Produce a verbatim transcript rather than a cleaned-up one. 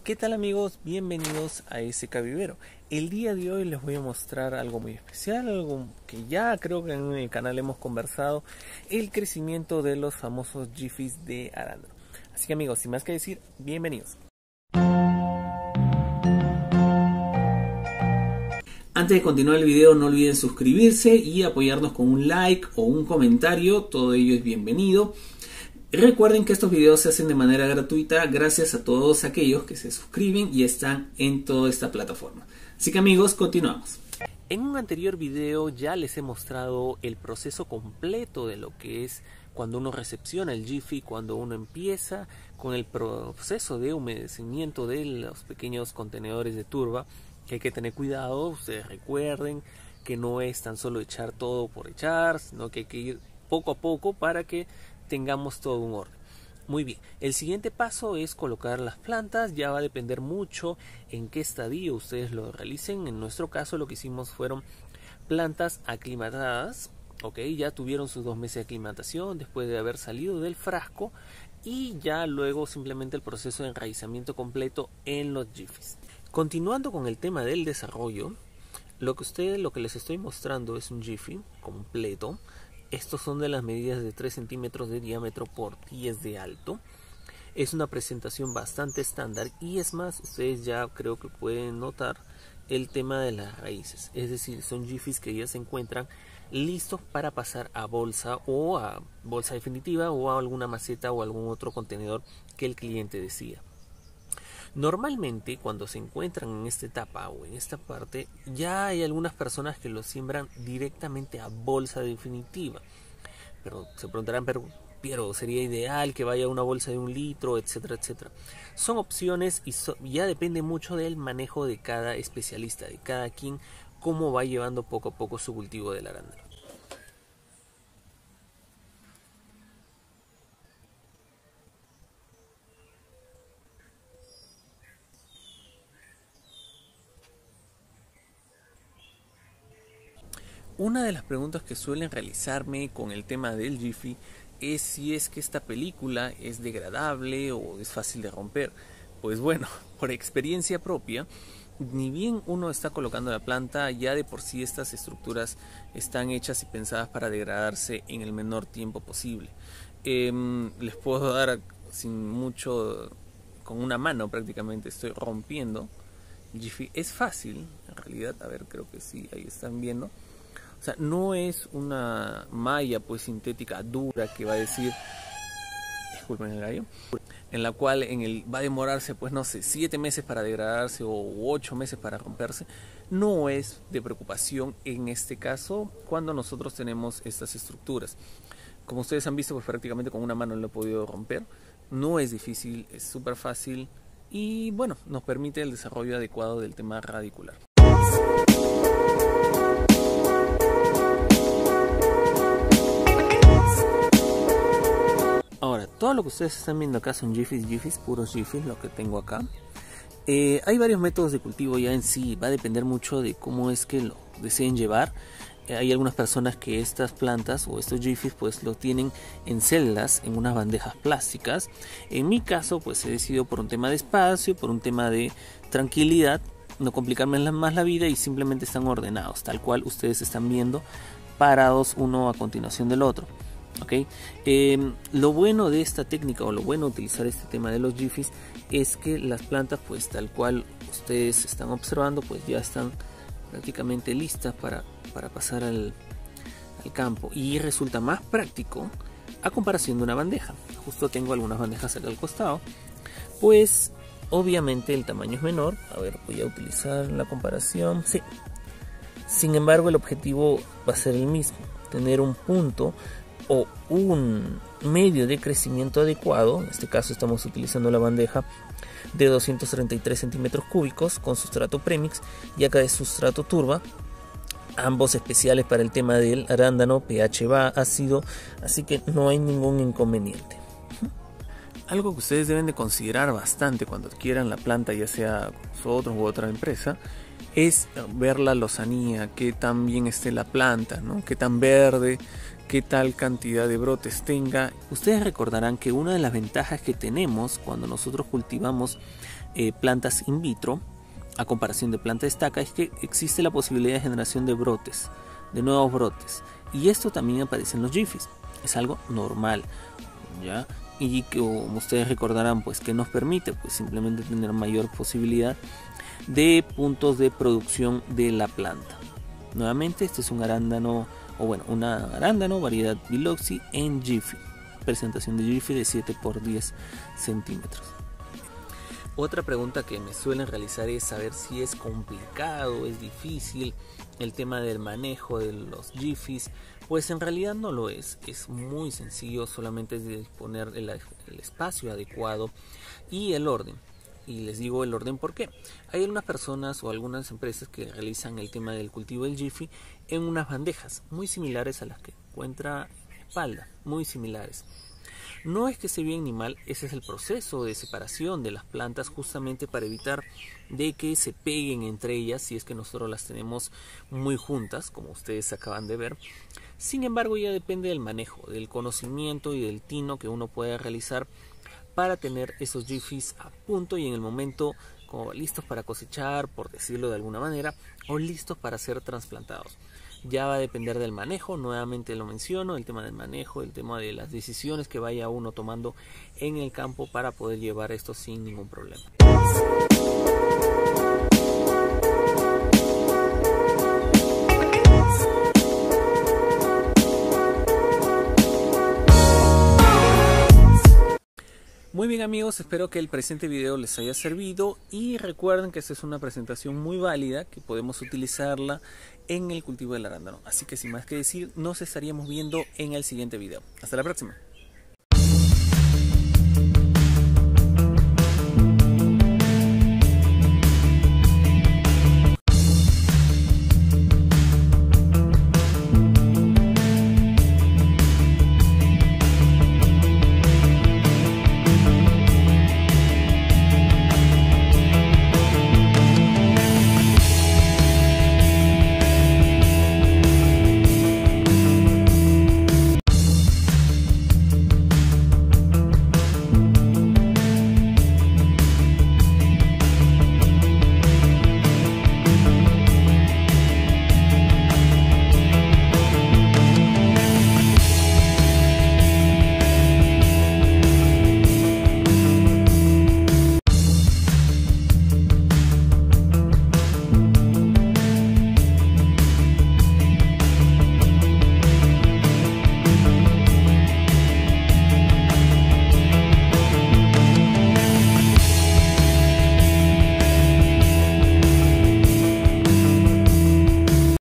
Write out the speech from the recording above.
¿Qué tal amigos? Bienvenidos a S K Vivero. El día de hoy les voy a mostrar algo muy especial, algo que ya creo que en el canal hemos conversado, el crecimiento de los famosos Giphies de arándano. Así que amigos, sin más que decir, bienvenidos. Antes de continuar el video, no olviden suscribirse y apoyarnos con un like o un comentario, todo ello es bienvenido. Recuerden que estos videos se hacen de manera gratuita gracias a todos aquellos que se suscriben y están en toda esta plataforma. Así que amigos, continuamos. En un anterior video ya les he mostrado el proceso completo de lo que es cuando uno recepciona el Jiffy, cuando uno empieza con el proceso de humedecimiento de los pequeños contenedores de turba, que hay que tener cuidado. Ustedes recuerden que no es tan solo echar todo por echar, sino que hay que ir poco a poco para que tengamos todo un orden. Muy bien, el siguiente paso es colocar las plantas. Ya va a depender mucho en qué estadio ustedes lo realicen. En nuestro caso lo que hicimos fueron plantas aclimatadas, ok, ya tuvieron sus dos meses de aclimatación después de haber salido del frasco, y ya luego simplemente el proceso de enraizamiento completo en los Giphies. Continuando con el tema del desarrollo, lo que ustedes, lo que les estoy mostrando es un Jiffy completo. Estos son de las medidas de tres centímetros de diámetro por diez de alto. Es una presentación bastante estándar, y es más, ustedes ya creo que pueden notar el tema de las raíces. Es decir, son Giphies que ya se encuentran listos para pasar a bolsa, o a bolsa definitiva, o a alguna maceta o algún otro contenedor que el cliente decida. Normalmente cuando se encuentran en esta etapa o en esta parte, ya hay algunas personas que lo siembran directamente a bolsa definitiva. Pero se preguntarán, pero, pero sería ideal que vaya a una bolsa de un litro, etcétera, etcétera. Son opciones y so, ya depende mucho del manejo de cada especialista, de cada quien, cómo va llevando poco a poco su cultivo del arándano. Una de las preguntas que suelen realizarme con el tema del Jiffy es si es que esta película es degradable o es fácil de romper. Pues bueno, por experiencia propia, ni bien uno está colocando la planta, ya de por sí estas estructuras están hechas y pensadas para degradarse en el menor tiempo posible. Eh, les puedo dar sin mucho, con una mano prácticamente estoy rompiendo Jiffy. Es fácil, en realidad, a ver, creo que sí, ahí están viendo. O sea, no es una malla pues sintética dura que va a decir, disculpen el gallo, en la cual en el, va a demorarse pues no sé, siete meses para degradarse o ocho meses para romperse. No es de preocupación en este caso cuando nosotros tenemos estas estructuras. Como ustedes han visto, pues prácticamente con una mano lo he podido romper. No es difícil, es súper fácil, y bueno, nos permite el desarrollo adecuado del tema radicular. Ahora, todo lo que ustedes están viendo acá son Giphies, Giphies, puros Giphies, lo que tengo acá. Eh, hay varios métodos de cultivo ya en sí, va a depender mucho de cómo es que lo deseen llevar. Eh, hay algunas personas que estas plantas o estos Giphies pues lo tienen en celdas, en unas bandejas plásticas. En mi caso pues he decidido, por un tema de espacio, por un tema de tranquilidad, no complicarme más la vida, y simplemente están ordenados, tal cual ustedes están viendo, parados uno a continuación del otro. Okay. Eh, lo bueno de esta técnica, o lo bueno de utilizar este tema de los Giphies, es que las plantas pues tal cual ustedes están observando pues ya están prácticamente listas para, para pasar al, al campo, y resulta más práctico a comparación de una bandeja. Justo tengo algunas bandejas acá al costado, pues obviamente el tamaño es menor. A ver, voy a utilizar la comparación, sí. Sin embargo, el objetivo va a ser el mismo, tener un punto o un medio de crecimiento adecuado. En este caso estamos utilizando la bandeja de doscientos treinta y tres centímetros cúbicos con sustrato premix, y acá es sustrato turba, ambos especiales para el tema del arándano, pH va ácido, así que no hay ningún inconveniente. Algo que ustedes deben de considerar bastante cuando adquieran la planta, ya sea nosotros u otra empresa, es ver la lozanía, qué tan bien esté la planta, ¿no? Qué tan verde, qué tal cantidad de brotes tenga. Ustedes recordarán que una de las ventajas que tenemos cuando nosotros cultivamos eh, plantas in vitro, a comparación de planta de estaca, es que existe la posibilidad de generación de brotes, de nuevos brotes. Y esto también aparece en los Jiffys. Es algo normal, ¿ya? Y que, como ustedes recordarán, pues que nos permite pues simplemente tener mayor posibilidad de puntos de producción de la planta. Nuevamente, este es un arándano, o bueno, una arándano variedad Biloxi en Jiffy. Presentación de Jiffy de siete por diez centímetros. Otra pregunta que me suelen realizar es saber si es complicado, es difícil el tema del manejo de los Jiffys. Pues en realidad no lo es, es muy sencillo, solamente es disponer el, el espacio adecuado y el orden. Y les digo el orden porque hay algunas personas o algunas empresas que realizan el tema del cultivo del Jiffy en unas bandejas muy similares a las que encuentra espalda, muy similares. No es que esté bien ni mal, ese es el proceso de separación de las plantas justamente para evitar de que se peguen entre ellas si es que nosotros las tenemos muy juntas, como ustedes acaban de ver. Sin embargo, ya depende del manejo, del conocimiento y del tino que uno pueda realizar para tener esos Jiffys a punto y en el momento como listos para cosechar, por decirlo de alguna manera, o listos para ser trasplantados. Ya va a depender del manejo, nuevamente lo menciono, el tema del manejo, el tema de las decisiones que vaya uno tomando en el campo para poder llevar esto sin ningún problema. Muy bien amigos, espero que el presente video les haya servido y recuerden que esta es una presentación muy válida que podemos utilizarla en el cultivo del arándano. Así que sin más que decir, nos estaríamos viendo en el siguiente video. Hasta la próxima.